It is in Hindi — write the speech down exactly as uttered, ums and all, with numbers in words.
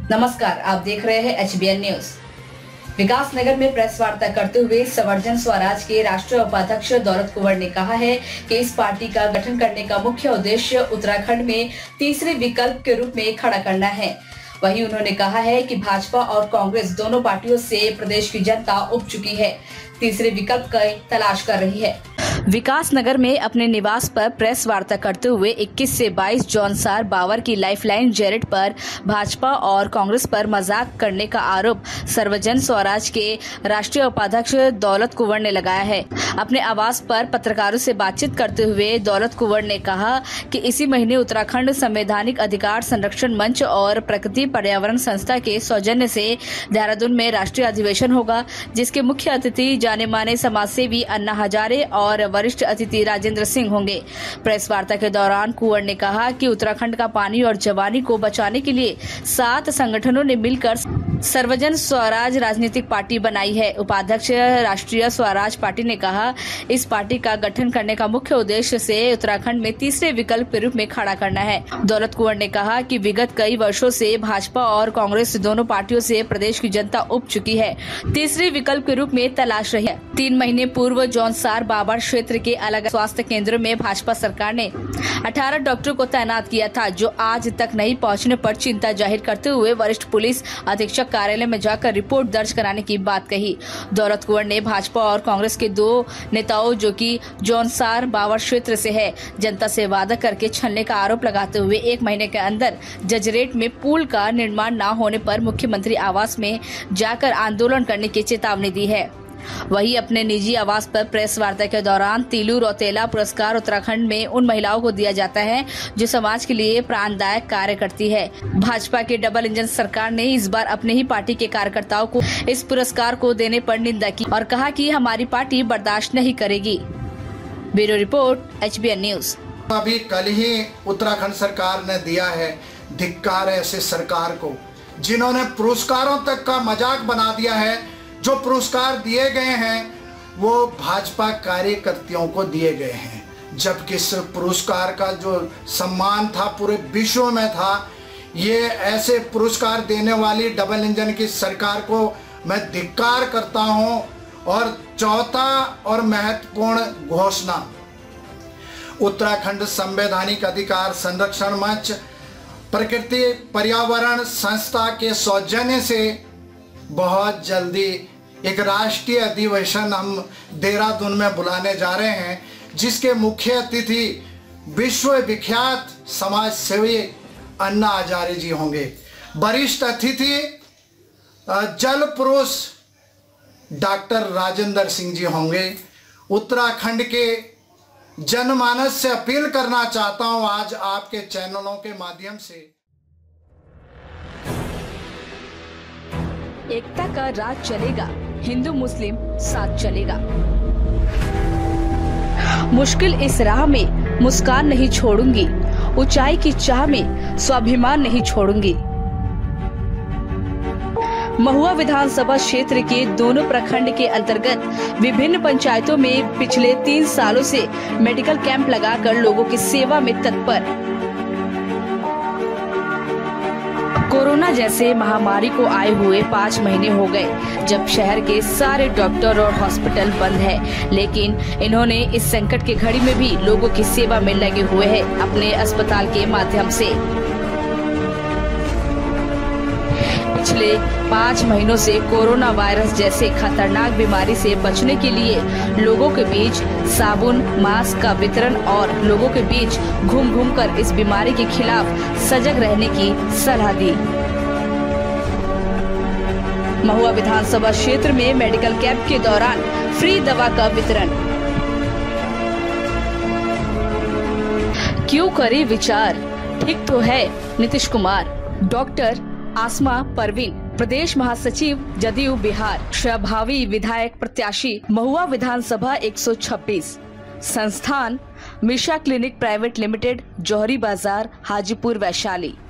नमस्कार, आप देख रहे हैं H B N news. Vikas Nagar में प्रेस वार्ता करते हुए सर्वजन स्वराज के राष्ट्रीय उपाध्यक्ष दौलत कुंवर ने कहा है कि इस पार्टी का गठन करने का मुख्य उद्देश्य उत्तराखंड में तीसरे विकल्प के रूप में खड़ा करना है। वहीं उन्होंने कहा है कि भाजपा और कांग्रेस दोनों पार्टियों से प्रदेश की जनता उब चुकी है, तीसरे विकल्प की तलाश कर रही है। विकास नगर में अपने निवास पर प्रेस वार्ता करते हुए इक्कीस से बाईस जॉनसार बावर की लाइफलाइन जेरेट पर भाजपा और कांग्रेस पर मजाक करने का आरोप सर्वजन स्वराज के राष्ट्रीय उपाध्यक्ष दौलत कुंवर ने लगाया है। अपने आवास पर पत्रकारों से बातचीत करते हुए दौलत कुंवर ने कहा कि इसी महीने उत्तराखंड संवैधानिक अधिकार संरक्षण मंच और प्रकृति पर्यावरण संस्था के सौजन्य से देहरादून में राष्ट्रीय अधिवेशन होगा, जिसके मुख्य अतिथि जाने माने समाजसेवी अन्ना हजारे और वरिष्ठ अतिथि राजेंद्र सिंह होंगे। प्रेस वार्ता के दौरान कुंवर ने कहा कि उत्तराखंड का पानी और जवानी को बचाने के लिए सात संगठनों ने मिलकर सर्वजन स्वराज राजनीतिक पार्टी बनाई है। उपाध्यक्ष राष्ट्रीय स्वराज पार्टी ने कहा, इस पार्टी का गठन करने का मुख्य उद्देश्य से उत्तराखंड में तीसरे विकल्प के रूप में खड़ा करना है। दौलत कुंवर ने कहा कि विगत कई वर्षों से भाजपा और कांग्रेस दोनों पार्टियों से प्रदेश की जनता उब चुकी है, तीसरे विकल्प के रूप में तलाश रही है। तीन महीने पूर्व जौनसार बाबर क्षेत्र के अलग स्वास्थ्य केंद्र में भाजपा सरकार ने अठारह डॉक्टरों को तैनात किया था, जो आज तक नहीं पहुंचने पर चिंता जाहिर करते हुए वरिष्ठ पुलिस अधीक्षक कार्यालय में जाकर रिपोर्ट दर्ज कराने की बात कही। दौलत कुंवर ने भाजपा और कांग्रेस के दो नेताओं, जो कि जौनसार बावर क्षेत्र से है, जनता से वादा करके छलने का आरोप लगाते हुए एक महीने के अंदर जजरेट में पुल का निर्माण न होने पर मुख्यमंत्री आवास में जाकर आंदोलन करने की चेतावनी दी है। वहीं अपने निजी आवास पर प्रेस वार्ता के दौरान तीलू रौतेला पुरस्कार उत्तराखंड में उन महिलाओं को दिया जाता है जो समाज के लिए प्राणदायक कार्य करती है। भाजपा के डबल इंजन सरकार ने इस बार अपने ही पार्टी के कार्यकर्ताओं को इस पुरस्कार को देने पर निंदा की और कहा कि हमारी पार्टी बर्दाश्त नहीं करेगी। Bureau report, H B N news. अभी कल ही उत्तराखंड सरकार ने दिया है, धिक्कार है ऐसे सरकार को जिन्होंने पुरस्कारों तक का मजाक बना दिया है। जो पुरस्कार दिए गए हैं वो भाजपा कार्यकर्ताओं को दिए गए हैं, जबकि इस पुरस्कार का जो सम्मान था पूरे विश्व में था। ये ऐसे पुरस्कार देने वाली डबल इंजन की सरकार को मैं धिक्कार करता हूं। और चौथा और महत्वपूर्ण घोषणा, उत्तराखंड संवैधानिक अधिकार संरक्षण मंच प्रकृति पर्यावरण संस्था के सौजन्य से बहुत जल्दी एक राष्ट्रीय अधिवेशन हम देहरादून में बुलाने जा रहे हैं, जिसके मुख्य अतिथि विश्व विख्यात समाज सेवी अन्ना हजारे जी होंगे। वरिष्ठ अतिथि जल पुरुष डॉक्टर राजेंद्र सिंह जी होंगे। उत्तराखंड के जनमानस से अपील करना चाहता हूं आज आपके चैनलों के माध्यम से, एकता का राज चलेगा, हिंदू मुस्लिम साथ चलेगा। मुश्किल इस राह में मुस्कान नहीं छोड़ूंगी, ऊंचाई की चाह में स्वाभिमान नहीं छोड़ूंगी। महुआ विधानसभा क्षेत्र के दोनों प्रखंड के अंतर्गत विभिन्न पंचायतों में पिछले तीन सालों से मेडिकल कैंप लगाकर लोगों की सेवा में तत्पर। कोरोना जैसे महामारी को आए हुए पाँच महीने हो गए, जब शहर के सारे डॉक्टर और हॉस्पिटल बंद है, लेकिन इन्होंने इस संकट की घड़ी में भी लोगों की सेवा में लगे हुए हैं अपने अस्पताल के माध्यम से। पिछले पाँच महीनों से कोरोना वायरस जैसे खतरनाक बीमारी से बचने के लिए लोगों के बीच साबुन, मास्क का वितरण और लोगों के बीच घूम घूम कर इस बीमारी के खिलाफ सजग रहने की सलाह दी। महुआ विधानसभा क्षेत्र में मेडिकल कैंप के दौरान फ्री दवा का वितरण। क्यों करे विचार, ठीक तो है नीतीश कुमार। डॉक्टर आसमा परवीन, प्रदेश महासचिव जदयू बिहार, प्रभावी विधायक प्रत्याशी, महुआ विधानसभा एक सौ छब्बीस। संस्थान Misha clinic private limited, Johari Bazar, Hajipur, Vaishali.